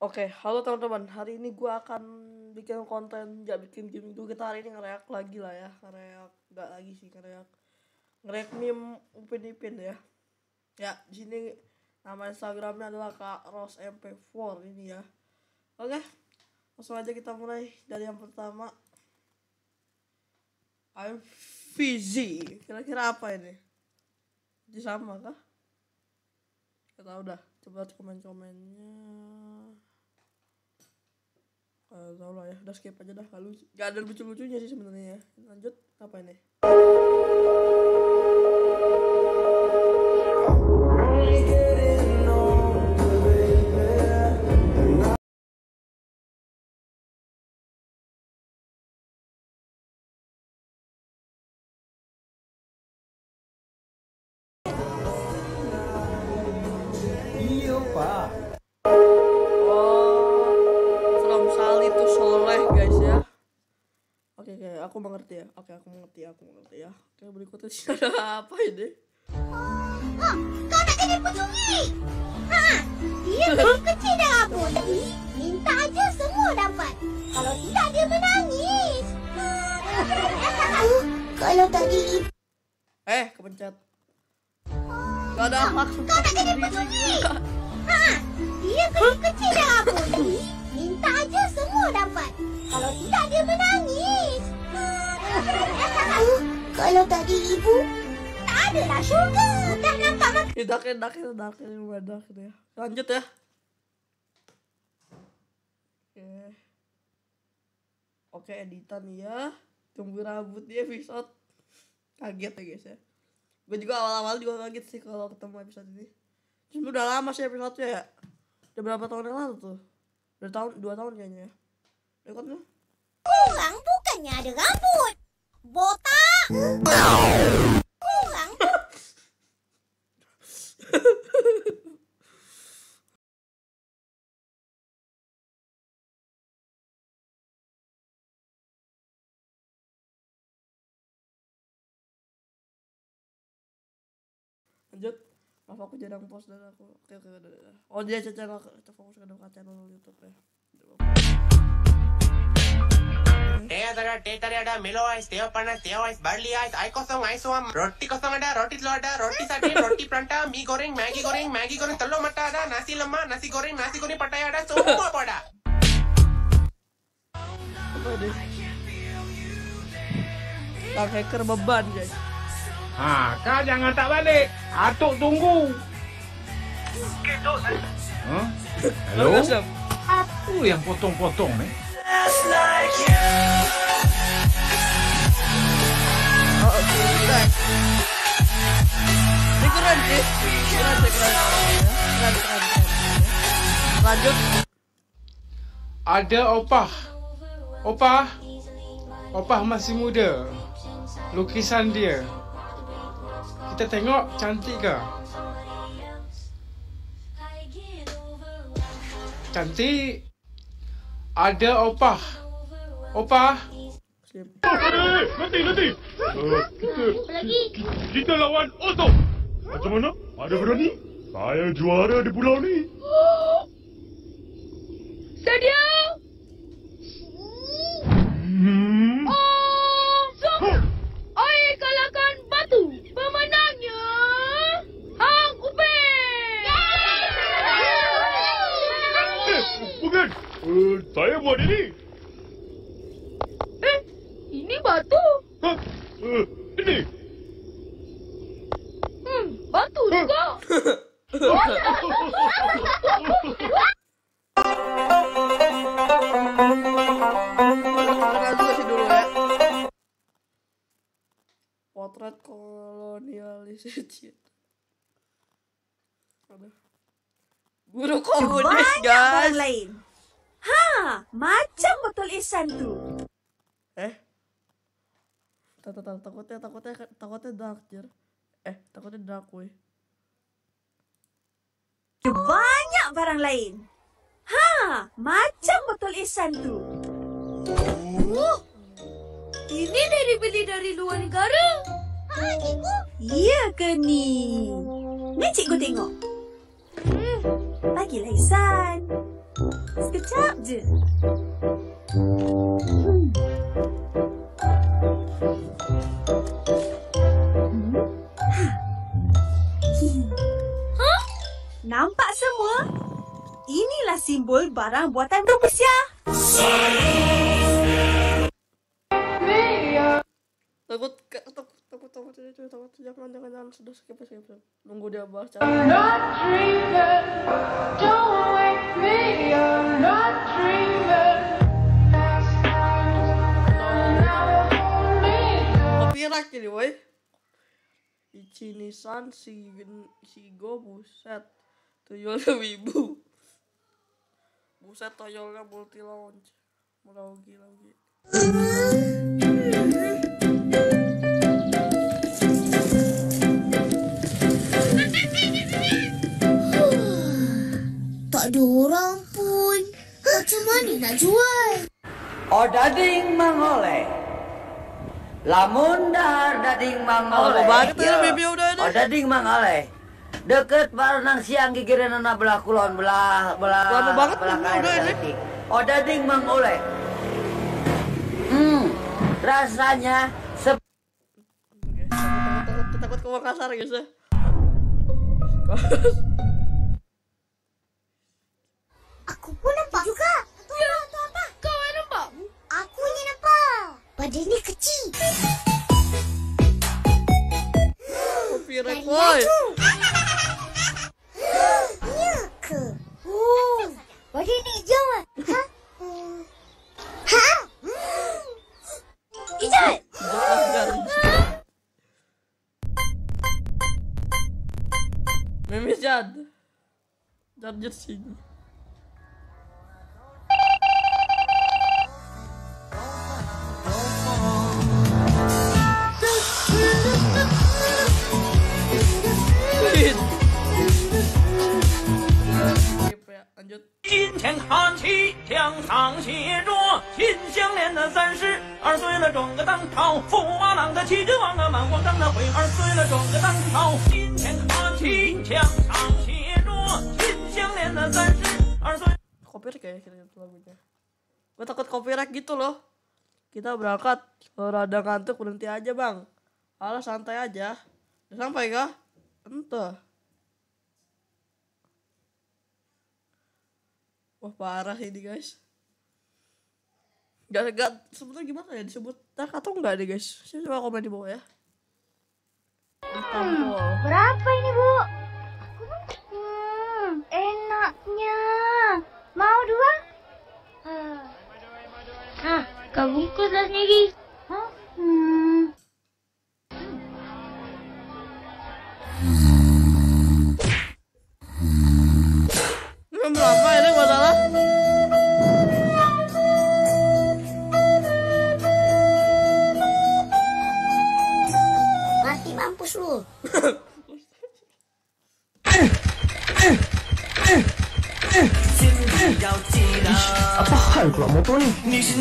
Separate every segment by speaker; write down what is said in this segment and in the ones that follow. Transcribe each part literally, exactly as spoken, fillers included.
Speaker 1: Oke, halo teman-teman. Hari ini gue akan bikin konten, nggak bikin game itu. Kita hari ini ngereak lagi lah ya, ngereak nggak lagi sih ngereak, ngereak meme Upin Ipin ya. Ya, di sini nama Instagramnya adalah Kak Ros M P empat ini ya. Oke, langsung aja kita mulai dari yang pertama. I'm Fizzy. Kira-kira apa ini? Ini sama kah? Kita udah coba komen-komennya. Uh, tau lah ya, udah skip aja dah, gak lucu, gak ada lucu-lucunya sih sebenarnya ya. Lanjut, apa ini?
Speaker 2: Iya pak.
Speaker 1: Oke, oke, aku mengerti ya. Oke, aku mengerti, aku mengerti ya. Oke, berikutnya sih ada apa ini?
Speaker 3: Oh, kau nak jadi penyungi? Ha, dia lebih kecil dah aku. Jadi, minta aja semua dapat. Kalau tidak, dia menangis. Uh, kalau tadi...
Speaker 1: Eh, kepencet. Gak ada hak.
Speaker 3: Kau nak jadi penyungi? Ha, dia lebih kecil dah aku. Jadi, minta aja semua dapat. Kalau tidak, dia menangis. Uh, kalau tadi ibu, tak adalah syurga. Dah nampak mak...
Speaker 1: Dak, dak, dak, dak, ya. Lanjut ya. Oke. Oke, editan ya. Tunggu rambut dia episode. Kaget ya guys ya. Gue juga awal-awal juga kaget sih kalau ketemu episode ini. Cuma udah lama sih episode-nya ya. Udah berapa tahun yang lalu tuh? Udah tahun, dua tahun kayaknya ya. Rekod lu?
Speaker 3: Kurang bukannya ada rambut. Botak. Kurang.
Speaker 1: Lanjut. Maaf aku jarang post dan aku. Oke, oke, udah, udah. Oh, dia channel, kita fokus ke channel YouTube ya.
Speaker 4: Teadara, tetarada, melo ice, teopana, teo ice, barley ice, I kosong, I soam, roti kosong ada, roti telur ada, roti sate, roti pranta, mie goreng, Maggi goreng, Maggi goreng, telur mata ada, nasi lemak, nasi goreng, nasi goreng pattaya ada, semua pada.
Speaker 1: Apa deh? Sang hacker beban guys.
Speaker 2: Ha, kau jangan tak balik. Atuk tunggu. Huh? Hello? Apa yang potong-potong ni?
Speaker 1: Oh, oke, okay. Ini keren sih. Keren sih, keren. Keren, keren, keren. Lanjut.
Speaker 2: Ada opah. Opah. Opah masih muda. Lukisan dia. Kita tengok cantik ke? Cantik. Ada opah. Opah.
Speaker 1: Skip.
Speaker 5: Eh, nanti, nanti. Uh, kita,
Speaker 3: Lagi.
Speaker 5: kita lawan Otto. Macam mana? Ada berani? Saya juara di pulau ni.
Speaker 3: Sedia.
Speaker 5: Hmm.
Speaker 3: Oh, so, oi kalahkan batu. Pemenangnya Hang Upin.
Speaker 5: Eh, bukan. Uh, saya buat ini.
Speaker 3: Eh, ini batu.
Speaker 5: Hah? Uh, ini.
Speaker 3: Hmm, batu juga.
Speaker 1: Kita kasih dulu ya. Potret kolonialis Cina. Guru komunis guys.
Speaker 6: Lain. Ha, macam botol isan tu.
Speaker 1: Eh, tak tak takutnya takutnya takutnya dark jer. Eh, takutnya dark weh.
Speaker 6: Banyak barang lain. Ha, macam botol isan tu.
Speaker 3: Oh, ini dari beli dari luar negara. Ha, cikgu.
Speaker 6: Ya ke ni? Ni cikgu tengok.
Speaker 3: Hmm,
Speaker 6: Bagilah isan. Sekejap je. Hah? Nampak semua? Inilah simbol barang buatan Rusia.
Speaker 1: Takut takut takut takut takut takut takut jangan jangan jangan sudah skip skip skip. Nunggu dia bahas cara.
Speaker 7: I'm not dreaming, don't wake me, I'm not dreaming. Last night, now hold me down.
Speaker 1: Copyright ini woi. Ichinisan si si go buset. Tuyulnya wibu. Buset toyolnya multi launch. Mau gila lagi.
Speaker 3: Tak ada orang pun. Macam mana nak jual?
Speaker 8: Oh dading mangoleh. Lamun dahar dading mangoleh.
Speaker 1: Oh, banget ya, baby udah ada.
Speaker 8: Oh dading mangoleh. Deket barenang siang gigireun na belah kulon belah belah
Speaker 1: Lama banget
Speaker 8: belah
Speaker 1: udah
Speaker 8: kain
Speaker 1: ini.
Speaker 8: detik. Oh dading mangoleh. Hmm, rasanya sep
Speaker 1: Oke, takut takut takut ke Makassar guys ya.
Speaker 3: Aku pun nampak juga. Ya, tu apa? Kau yang nampak? Aku yang nampak. Badannya kecil.
Speaker 1: Copyright
Speaker 3: Dari
Speaker 1: woi.
Speaker 3: baju. Ya ke? Oh, badannya hijau. Ha? Hmm. Ha? Hmm. Hijau.
Speaker 1: Memes Jad. Jad sini. Lanjut.
Speaker 2: 金钱看齐，墙上写着“秦香莲的三十二岁了，转个当朝，驸马郎的齐君王啊，满皇上的会二岁了，转个当朝。金钱看齐，墙上写着“秦香莲的三十二岁”。
Speaker 1: Copyright kayak kira-kira lagunya. Gue takut copyright gitu loh. Kita berangkat, kalau rada ngantuk berhenti aja bang. Alah santai aja. Udah sampai kah? Entah. Wah parah ini guys. Gak, gak sebetulnya gimana ya disebut dark atau enggak deh guys. Saya coba komen di bawah ya. Tampol.
Speaker 3: Berapa ini, Bu? Hmm, enaknya. Mau dua? Hah, kau bungkuslah sendiri. Hah? Hmm.
Speaker 1: Ini berapa ini masalah?
Speaker 3: Mati mampus lu.
Speaker 8: apa hal pula motor ni?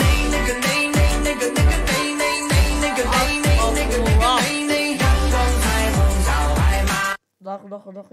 Speaker 1: Dak dak dak.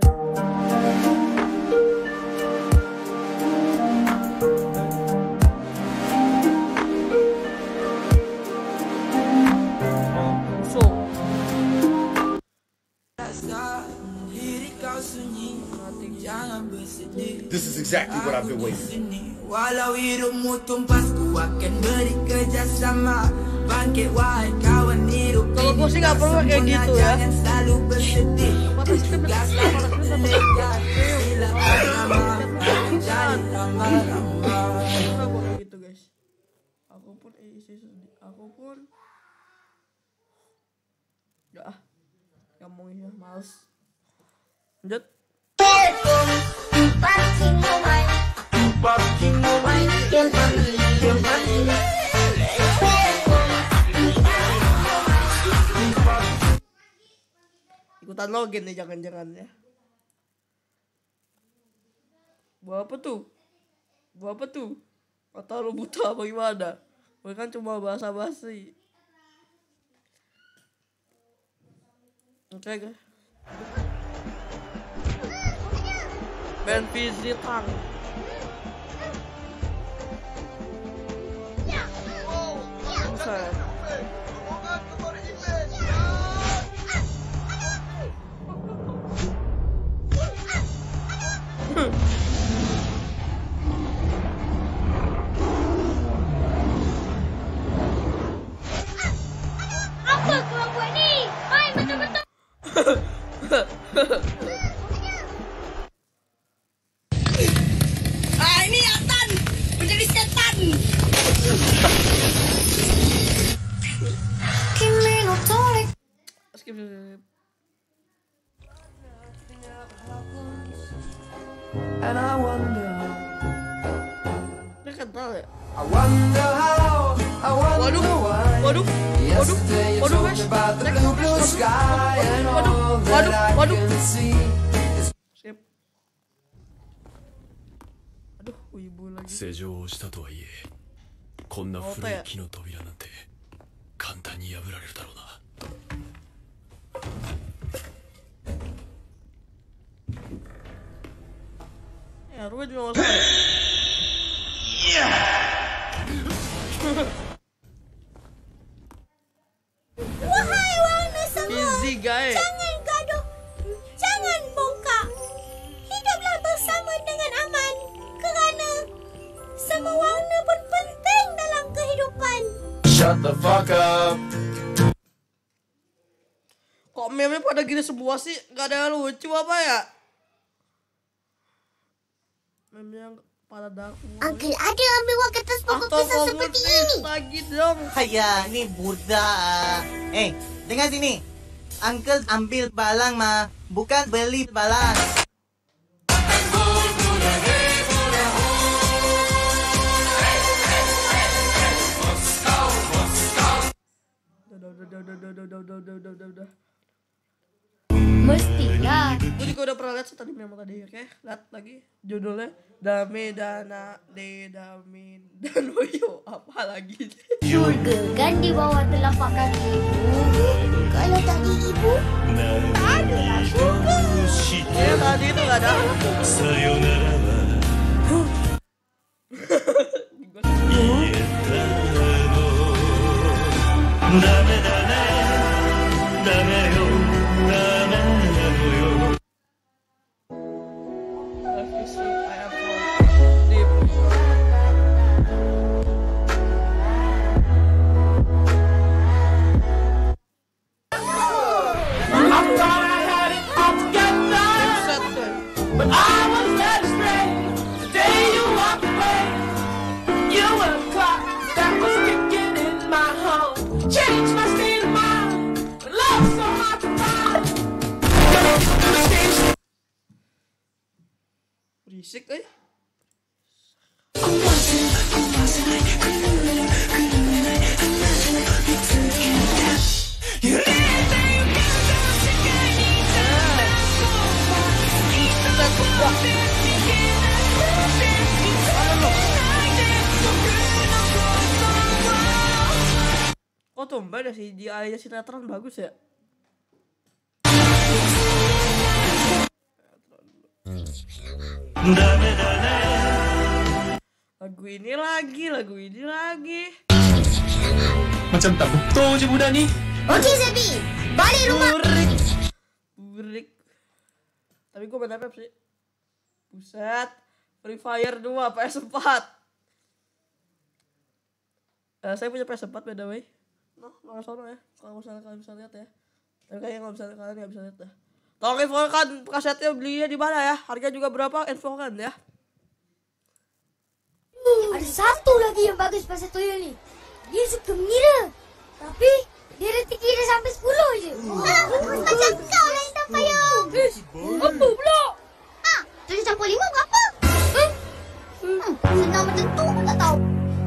Speaker 5: This is exactly what I've been waiting.
Speaker 9: Walau hidupmu tumpas, ku akan beri kerjasama. Bangkit wahai kawan hidup.
Speaker 1: Kalau gue sih gak perlu kayak gitu ya.
Speaker 9: Jangan selalu bersedih. Tugaslah mendekat. Bila bersama, jadi ramba-ramba.
Speaker 1: Gue kayak gitu guys. Aku pun isi sedih. Aku pun. Gak ah. Ngomongin males. Lanjut.
Speaker 3: Parking mobile. Parking mobile. Yang kami, yang kami.
Speaker 1: Ikutan login nih jangan-jangan ya. Buat apa tuh? Buat apa tuh? Atau lu buta apa gimana? Gue kan cuma bahasa basi. Oke guys. Ben Visitang. Buset.
Speaker 3: Apa kau buat ni? Main betul-betul.
Speaker 6: Ah, ini Atan menjadi setan.
Speaker 1: Skip, skip, skip.
Speaker 9: And I wonder,
Speaker 1: Dia kental ya?
Speaker 9: I wonder how, I wonder
Speaker 1: Waduh,
Speaker 9: why.
Speaker 1: waduh, waduh,
Speaker 9: Yesterday you
Speaker 1: waduh,
Speaker 9: told
Speaker 1: guys.
Speaker 9: me about the
Speaker 1: Cek,
Speaker 9: blue,
Speaker 1: guys,
Speaker 9: blue
Speaker 1: waduh,
Speaker 9: sky and
Speaker 1: waduh,
Speaker 9: all
Speaker 1: waduh,
Speaker 9: that I
Speaker 1: waduh.
Speaker 9: can see.
Speaker 1: Skip. Aduh, wibu lagi.
Speaker 5: 施錠をしたとはいえこんな古い木の扉なんて簡単に破られるだろうな。
Speaker 1: Ya, Ruben juga nggak salah.
Speaker 3: Wahai warna semua.
Speaker 1: Easy, guys.
Speaker 3: Jangan gaduh. Jangan bongkak. Hiduplah bersama dengan aman. Kerana semua warna pun penting dalam kehidupan.
Speaker 9: Shut the fuck up.
Speaker 1: Kok meme-nya pada gini semua sih? Gak ada yang lucu apa ya? Meme-nya pada dark.
Speaker 3: Uncle ada ambil wang kertas pokok
Speaker 1: Atau
Speaker 3: kisah seperti ini.
Speaker 1: lagi dong.
Speaker 10: Haya, ni budak. Eh, dengar sini. Uncle ambil balang mah, bukan beli balang.
Speaker 1: Udah, udah, udah, udah, udah, udah, udah, udah, udah, udah, udah.
Speaker 3: Mestilah.
Speaker 1: Gue juga udah pernah lihat sih tadi meme tadi, oke? Lihat lagi judulnya Dame Dana De Damin dan Woyo apa lagi?
Speaker 3: Surga kan di bawah telapak kaki ibu. Kalau tak di ibu, tak adalah surga.
Speaker 1: Ya tadi itu gak ada.
Speaker 5: さよならは言えたのダメだねダメよダメなのよ
Speaker 2: But I was led astray the day you walked away. You were a clock that was ticking in my home. Changed my state of mind. But love's so hard to find.
Speaker 1: Berisik eh. Kok tumben ya si D I-nya sinetron bagus ya? Lagu ini lagi, lagu ini lagi.
Speaker 2: Macam tak betul je budak ni.
Speaker 3: Okey Zebi, balik rumah.
Speaker 1: Burik. Burik. Tapi gue main apa sih? Buset. Free Fire dua P S empat. Eh, saya punya P S empat by the way. Noh, nggak sono ya. Kalau misalnya kalian bisa lihat ya. Tapi kayaknya kalau misalnya kalian nggak bisa lihat dah. Tolong infokan kasetnya belinya di mana ya? Harga juga berapa? Infokan ya.
Speaker 3: Ada satu lagi yang bagus pasal tuyul ni. Dia suka mengira. Tapi dia detik kira sampai sepuluh je. Ah, macam kau lah yang tak payung. Apa pula? Ah, tujuh campur lima berapa? Hmm? Hmm, senang macam tu pun tak tahu.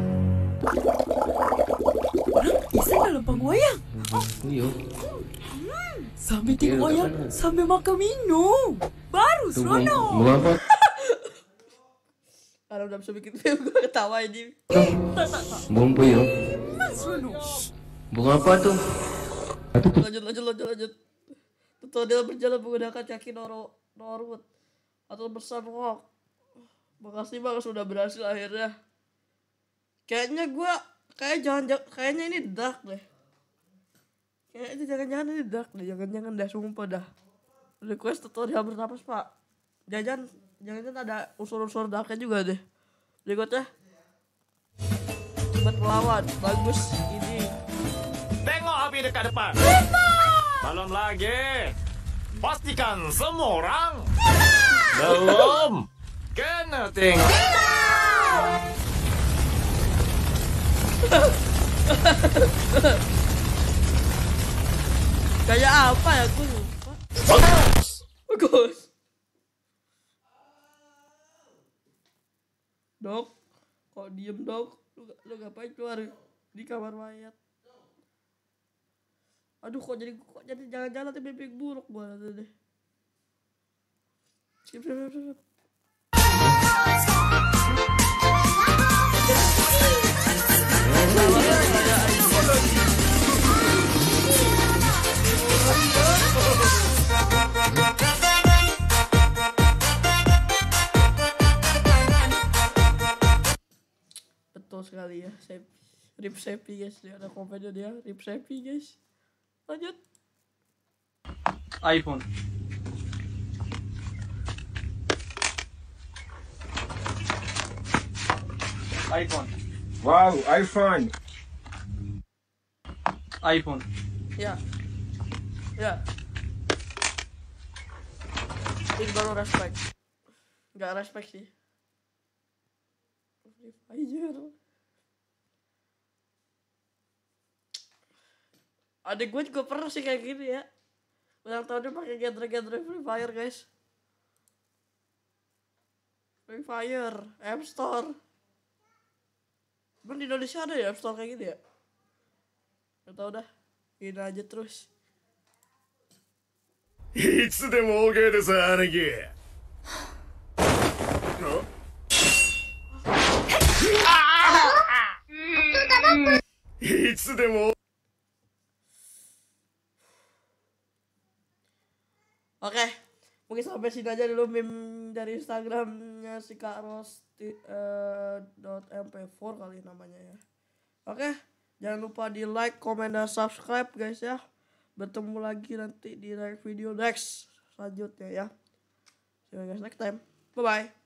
Speaker 6: Isan dalam pangwayang. Oh. Hmm, sambil tengok wayang, sambil makan minum. Baru seronok.
Speaker 11: Mengapa?
Speaker 1: Kalau udah bisa bikin film gue ketawa ini.
Speaker 6: Tak, tak, tak.
Speaker 11: Bung puyuh.
Speaker 6: Memang seronok.
Speaker 11: Bunga apa tuh?
Speaker 1: Lanjut, lanjut, lanjut, lanjut. Tutorial berjalan menggunakan kaki Noro, Norwood atau bersama. Makasih bang sudah berhasil akhirnya. Kayaknya gue Kayak jangan kayaknya ini dark deh. Kayaknya jangan-jangan ini dark deh, jangan-jangan dah sumpah dah. Request tutorial bernapas pak. Jangan jangan ada unsur-unsur darknya juga deh. Berikutnya buat melawan bagus ini.
Speaker 2: Tengok api dekat depan. Belum lagi. Pastikan semua orang belum kena tengok.
Speaker 1: Kayak apa ya gue lupa. Bagus. Dok, kok diem dok? Lu, lu ngapain keluar di kamar mayat? Aduh kok jadi kok jadi jangan-jangan nanti mimpi buruk gue nanti deh. Skip, skip, skip, skip. Betul sekali ya, saya rip Seppi guys, dia ada komennya dia rip Seppi guys. Lanjut.
Speaker 11: iPhone. iPhone.
Speaker 12: Wow, iPhone.
Speaker 11: iPhone.
Speaker 1: Ya. Ya. Ini baru respect. Gak respect sih. Free Fire. Adik gue juga pernah sih kayak gini ya. Ulang tahunnya pakai genre-genre Free Fire guys. Free Fire, App Store. Emang di Indonesia ada ya App Store kayak gitu ya? Gak tau dah. Gini aja terus.
Speaker 2: いつでも OK です兄貴。いつでも
Speaker 1: Oke, mungkin sampai sini aja dulu meme dari Instagramnya si Kak Ros uh, dot M P empat kali namanya ya. Oke, jangan lupa di like, comment, dan subscribe guys ya. Bertemu lagi nanti di next video next selanjutnya ya. See you guys next time. Bye bye.